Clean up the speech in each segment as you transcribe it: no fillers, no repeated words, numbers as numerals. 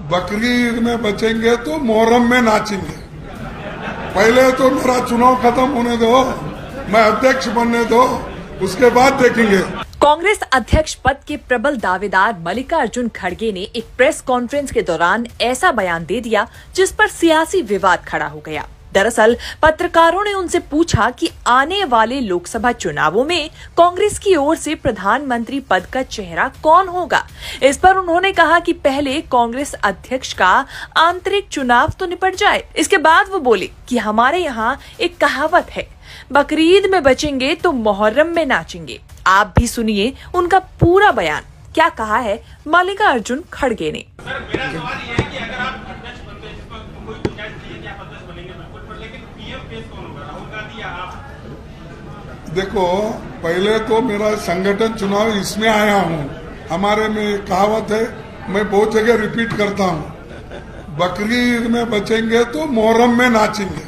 बकरी ईद में बचेंगे तो मोहर्रम में नाचेंगे। पहले तो मेरा चुनाव खत्म होने दो, मैं अध्यक्ष बनने दो, उसके बाद देखेंगे। कांग्रेस अध्यक्ष पद के प्रबल दावेदार मल्लिकार्जुन खड़गे ने एक प्रेस कॉन्फ्रेंस के दौरान ऐसा बयान दे दिया जिस पर सियासी विवाद खड़ा हो गया। दरअसल पत्रकारों ने उनसे पूछा कि आने वाले लोकसभा चुनावों में कांग्रेस की ओर से प्रधानमंत्री पद का चेहरा कौन होगा। इस पर उन्होंने कहा कि पहले कांग्रेस अध्यक्ष का आंतरिक चुनाव तो निपट जाए। इसके बाद वो बोले कि हमारे यहाँ एक कहावत है, बकरीद में बचेंगे तो मुहर्रम में नाचेंगे। आप भी सुनिए उनका पूरा बयान। क्या कहा है मल्लिकार्जुन खड़गे ने। सर, मेरा सवाल ये है कि अगर आप अध्यक्ष बनते हैं, जिसको कोई गुंजाइश नहीं है कि आप अध्यक्ष बनेंगे बिल्कुल, पर लेकिन पीएम फेस कौन होगा, राहुल गांधी या आप? देखो, पहले तो मेरा संगठन चुनाव इसमें आया हूँ। हमारे में कहावत है, मैं बहुत जगह रिपीट करता हूँ, बकरीद में बचेंगे तो मुहर्रम में नाचेंगे।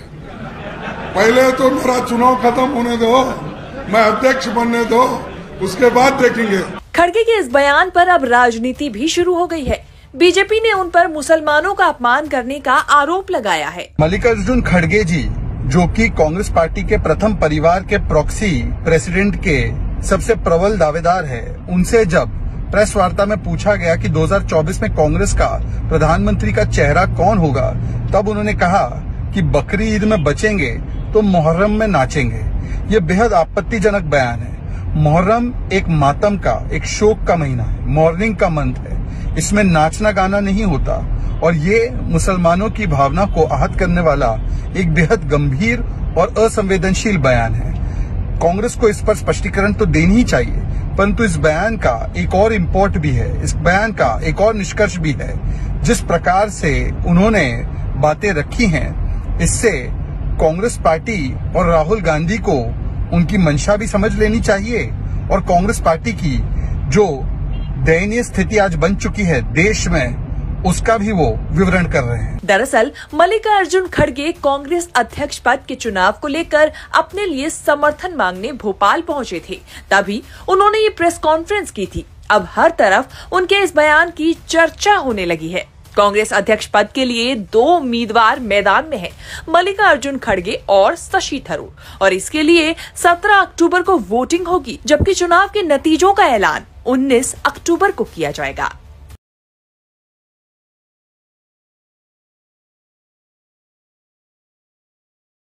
पहले तो मेरा चुनाव खत्म होने दो, मैं अध्यक्ष बनने दो, उसके बाद देखेंगे। खड़गे के इस बयान पर अब राजनीति भी शुरू हो गई है। बीजेपी ने उन पर मुसलमानों का अपमान करने का आरोप लगाया है। मल्लिकार्जुन खड़गे जी, जो कि कांग्रेस पार्टी के प्रथम परिवार के प्रॉक्सी प्रेसिडेंट के सबसे प्रबल दावेदार है, उनसे जब प्रेस वार्ता में पूछा गया कि 2024 में कांग्रेस का प्रधानमंत्री का चेहरा कौन होगा, तब उन्होंने कहा कि बकरी ईद में बचेंगे तो मुहर्रम में नाचेंगे। ये बेहद आपत्तिजनक बयान है। मुहर्रम एक मातम का, एक शोक का महीना है, मॉर्निंग का मंथ है। इसमें नाचना गाना नहीं होता और ये मुसलमानों की भावना को आहत करने वाला एक बेहद गंभीर और असंवेदनशील बयान है। कांग्रेस को इस पर स्पष्टीकरण तो देनी ही चाहिए, परंतु इस बयान का एक और इम्पोर्ट भी है, इस बयान का एक और निष्कर्ष भी है। जिस प्रकार से उन्होंने बातें रखी हैं, इससे कांग्रेस पार्टी और राहुल गांधी को उनकी मंशा भी समझ लेनी चाहिए और कांग्रेस पार्टी की जो दयनीय स्थिति आज बन चुकी है देश में, उसका भी वो विवरण कर रहे हैं। दरअसल मल्लिकार्जुन खड़गे कांग्रेस अध्यक्ष पद के चुनाव को लेकर अपने लिए समर्थन मांगने भोपाल पहुंचे थे, तभी उन्होंने ये प्रेस कॉन्फ्रेंस की थी। अब हर तरफ उनके इस बयान की चर्चा होने लगी है। कांग्रेस अध्यक्ष पद के लिए 2 उम्मीदवार मैदान में हैं, मल्लिकार्जुन खड़गे और शशि थरूर, और इसके लिए 17 अक्टूबर को वोटिंग होगी, जबकि चुनाव के नतीजों का ऐलान 19 अक्टूबर को किया जाएगा।